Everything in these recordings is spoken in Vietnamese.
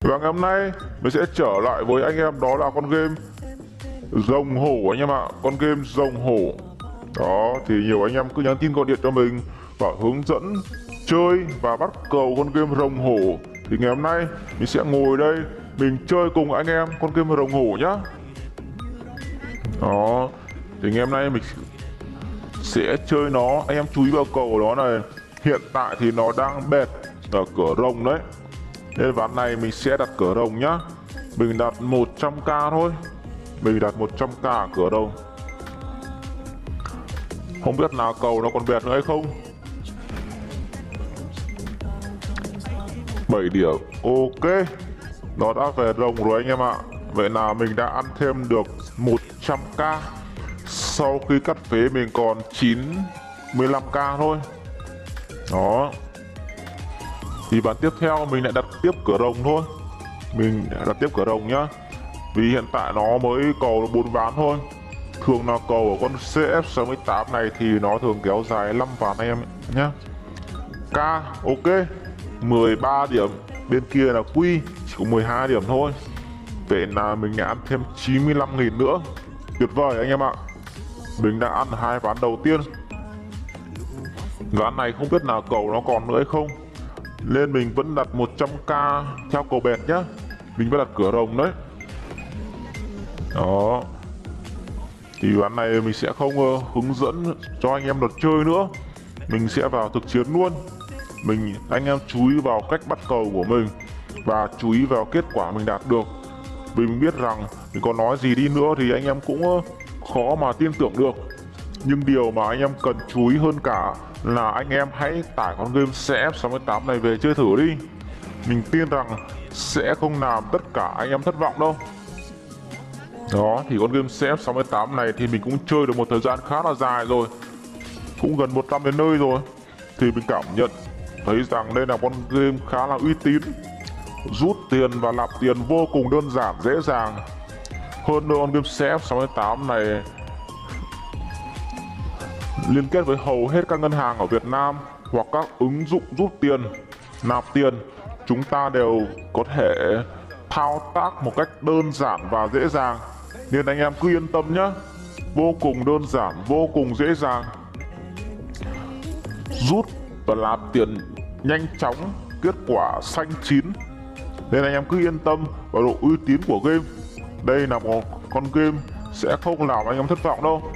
Và ngày hôm nay mình sẽ trở lại với anh em, đó là con game rồng hổ anh em ạ. Con game rồng hổ. Đó thì nhiều anh em cứ nhắn tin gọi điện cho mình và hướng dẫn chơi và bắt cầu con game rồng hổ. Thì ngày hôm nay mình sẽ ngồi đây mình chơi cùng anh em con game rồng hổ nhá. Đó thì ngày hôm nay mình sẽ chơi nó, anh em chú ý vào cầu của nó này. Hiện tại thì nó đang bệt ở cửa rồng đấy, nên ván này mình sẽ đặt cửa rồng nhá. Mình đặt 100k thôi. Mình đặt 100k ở cửa rồng. Không biết là cầu nó còn bẹt nữa hay không. 7 điểm. Ok, nó đã về rồng rồi anh em ạ. Vậy là mình đã ăn thêm được 100k. Sau khi cắt phế mình còn 95k thôi. Đó. Thì ván tiếp theo mình lại đặt tiếp cửa rồng thôi. Mình đặt tiếp cửa rồng nhá. Vì hiện tại nó mới cầu 4 ván thôi. Thường là cầu của con CF68 này thì nó thường kéo dài 5 ván anh em nhá. K, ok, 13 điểm. Bên kia là Q, chỉ có 12 điểm thôi. Vậy là mình đã ăn thêm 95.000 nữa. Tuyệt vời anh em ạ. Mình đã ăn 2 ván đầu tiên. Ván này không biết là cầu nó còn nữa hay không, nên mình vẫn đặt 100k theo cầu bẹt nhá. Mình vẫn đặt cửa rồng đấy. Đó. Thì ván này mình sẽ không hướng dẫn cho anh em luật chơi nữa. Mình sẽ vào thực chiến luôn. Anh em chú ý vào cách bắt cầu của mình và chú ý vào kết quả mình đạt được. Vì mình biết rằng mình có nói gì đi nữa thì anh em cũng khó mà tin tưởng được. Nhưng điều mà anh em cần chú ý hơn cả là anh em hãy tải con game CF68 này về chơi thử đi. Mình tin rằng sẽ không làm tất cả anh em thất vọng đâu. Đó thì con game CF68 này thì mình cũng chơi được một thời gian khá là dài rồi, cũng gần 1 năm đến nơi rồi. Thì mình cảm nhận thấy rằng đây là con game khá là uy tín. Rút tiền và nạp tiền vô cùng đơn giản dễ dàng. Hơn nữa con game CF68 này liên kết với hầu hết các ngân hàng ở Việt Nam hoặc các ứng dụng rút tiền, nạp tiền. Chúng ta đều có thể thao tác một cách đơn giản và dễ dàng. Nên anh em cứ yên tâm nhé. Vô cùng đơn giản, vô cùng dễ dàng. Rút và nạp tiền nhanh chóng, kết quả xanh chín. Nên anh em cứ yên tâm vào độ uy tín của game. Đây là một con game sẽ không làm anh em thất vọng đâu.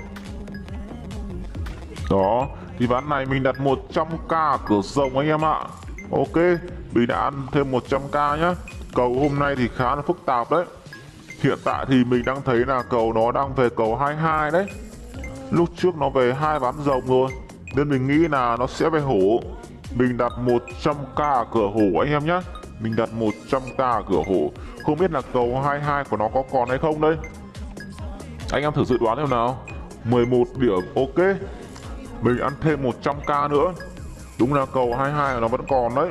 Đó, thì ván này mình đặt 100k cửa rồng anh em ạ. Ok, mình đã ăn thêm 100k nhá. Cầu hôm nay thì khá là phức tạp đấy. Hiện tại thì mình đang thấy là cầu nó đang về cầu 22 đấy. Lúc trước nó về 2 ván rồng rồi, nên mình nghĩ là nó sẽ về hổ. Mình đặt 100k cửa hổ anh em nhé. Mình đặt 100k cửa hổ. Không biết là cầu 22 của nó có còn hay không đây. Anh em thử dự đoán xem nào. 11 điểm, ok. Mình ăn thêm 100k nữa. Đúng là cầu 22 nó vẫn còn đấy.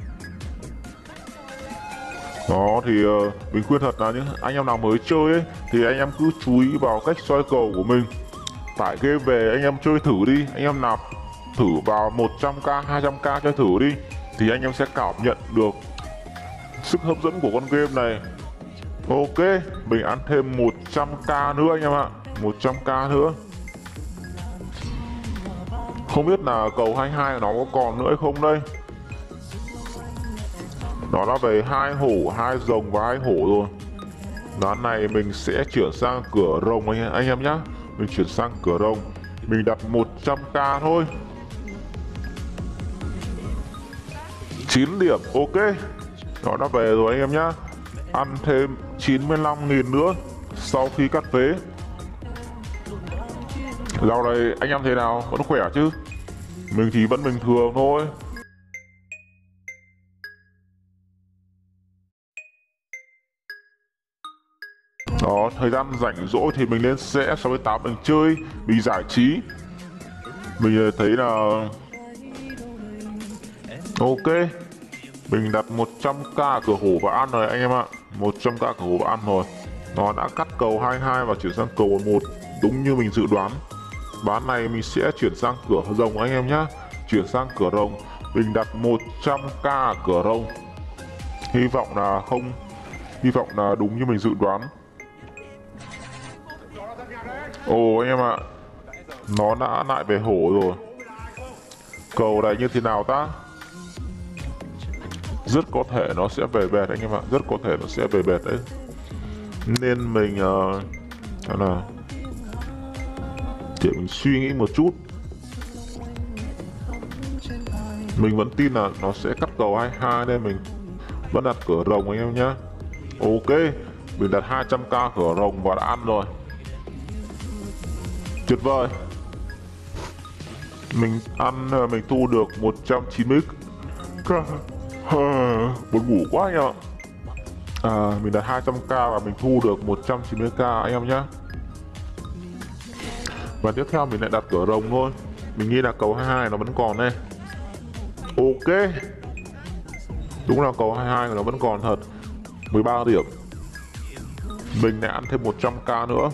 Đó thì mình khuyên thật là những anh em nào mới chơi ấy, thì anh em cứ chú ý vào cách soi cầu của mình. Tải game về anh em chơi thử đi. Anh em nạp thử vào 100k, 200k chơi thử đi. Thì anh em sẽ cảm nhận được sức hấp dẫn của con game này. Ok, mình ăn thêm 100k nữa anh em ạ. 100k nữa. Không biết là cầu 22 nó có còn nữa hay không đây. Nó đã về 2 hổ, 2 rồng và 2 hổ rồi. Ván này mình sẽ chuyển sang cửa rồng anh em nhé. Mình chuyển sang cửa rồng. Mình đặt 100k thôi. 9 điểm, ok. Nó đã về rồi anh em nhé. Ăn thêm 95.000 nữa sau khi cắt phế. Dạo này anh em thế nào? Vẫn khỏe chứ? Mình thì vẫn bình thường thôi. Đó, thời gian rảnh rỗi thì mình lên CS68 mình chơi, mình giải trí. Mình thấy là ok. Mình đặt 100k cửa hổ và ăn rồi anh em ạ. 100k cửa hổ và ăn rồi. Nó đã cắt cầu 22 và chuyển sang cầu 11, đúng như mình dự đoán. Ván này mình sẽ chuyển sang cửa rồng anh em nhé. Chuyển sang cửa rồng. Mình đặt 100k cửa rồng. Hy vọng là đúng như mình dự đoán. Ồ anh em ạ, nó đã lại về hổ rồi. Cầu này như thế nào ta? Rất có thể nó sẽ về bệt anh em ạ, rất có thể nó sẽ về bệt đấy. Nên mình là để mình suy nghĩ một chút. Mình vẫn tin là nó sẽ cắt cầu 22 nên mình vẫn đặt cửa rồng anh em nhé. Ok, mình đặt 200k cửa rồng và đã ăn rồi. Tuyệt vời. Mình ăn, mình thu được 190k. Buồn ngủ quá anh em ạ. Mình đặt 200k và mình thu được 190k anh em nhé. Và tiếp theo mình lại đặt cửa rồng thôi. Mình nghĩ là cầu 22 nó vẫn còn đây. Ok, đúng là cầu 22 nó vẫn còn thật. 13 điểm. Mình lại ăn thêm 100k nữa.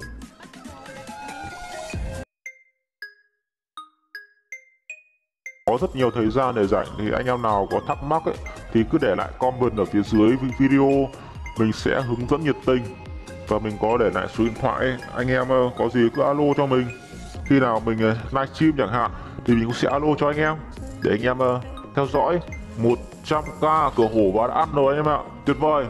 Có rất nhiều thời gian để rảnh, thì anh em nào có thắc mắc ấy, thì cứ để lại comment ở phía dưới video. Mình sẽ hướng dẫn nhiệt tình. Và mình có để lại số điện thoại ấy. Anh em có gì cứ alo cho mình. Khi nào mình livestream chẳng hạn thì mình cũng sẽ alo cho anh em, để anh em theo dõi. 100k cửa hổ và đã ăn rồi anh em ạ. Tuyệt vời.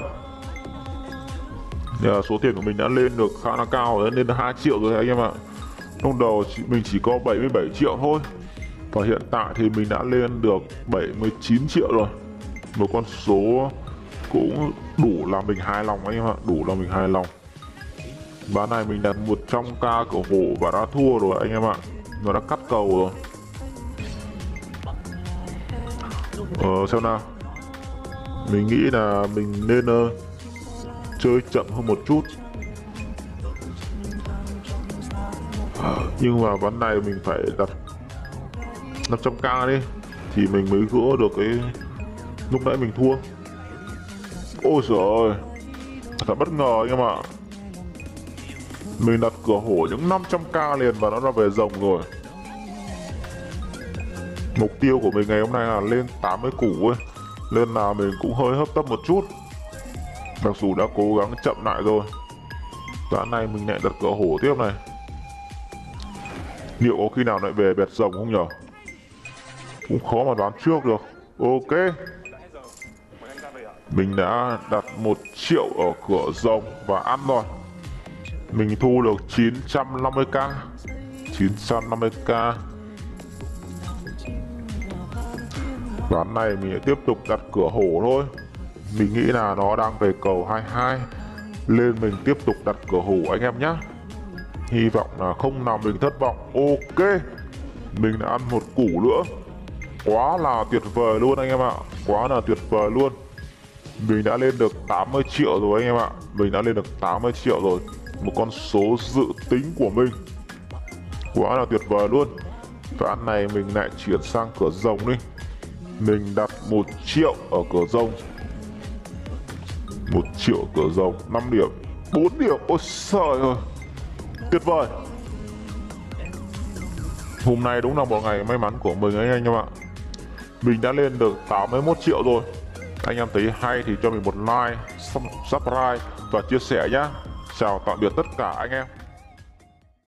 Số tiền của mình đã lên được khá là cao rồi, lên được 2 triệu rồi anh em ạ. Lúc đầu mình chỉ có 77 triệu thôi. Và hiện tại thì mình đã lên được 79 triệu rồi. Một con số cũng đủ làm mình hài lòng anh em ạ, đủ làm mình hài lòng. Ván này mình đặt 100k cửa hổ và đã thua rồi anh em ạ. Nó đã cắt cầu rồi. Xem nào. Mình nghĩ là mình nên chơi chậm hơn một chút. Nhưng mà ván này mình phải đặt 500k đi thì mình mới gỡ được cái lúc nãy mình thua. Ôi giời ơi, thật bất ngờ anh em ạ. Mình đặt cửa hổ những 500k liền và nó đã về rồng rồi. Mục tiêu của mình ngày hôm nay là lên 80 củ ấy, nên là mình cũng hơi hấp tấp một chút. Mặc dù đã cố gắng chậm lại rồi. Ván này mình lại đặt cửa hổ tiếp này. Liệu có khi nào lại về bẹt rồng không nhở? Cũng khó mà đoán trước được. Ok, mình đã đặt 1 triệu ở cửa rồng và ăn rồi. Mình thu được 950k. 950k. Ván này mình sẽ tiếp tục đặt cửa hổ thôi. Mình nghĩ là nó đang về cầu 22 nên mình tiếp tục đặt cửa hổ anh em nhé. Hy vọng là không làm mình thất vọng. Ok, mình đã ăn một củ nữa. Quá là tuyệt vời luôn anh em ạ. Quá là tuyệt vời luôn. Mình đã lên được 80 triệu rồi anh em ạ. Mình đã lên được 80 triệu rồi. Một con số dự tính của mình. Quá là tuyệt vời luôn. Ván này mình lại chuyển sang cửa rồng đi. Mình đặt 1 triệu ở cửa rồng. 1 triệu cửa rồng, 5 điểm, 4 điểm. Ôi trời ơi, tuyệt vời. Hôm nay đúng là một ngày may mắn của mình ấy anh em ạ. Mình đã lên được 81 triệu rồi. Anh em thấy hay thì cho mình một like, subscribe và chia sẻ nhé. Chào tạm biệt tất cả anh em.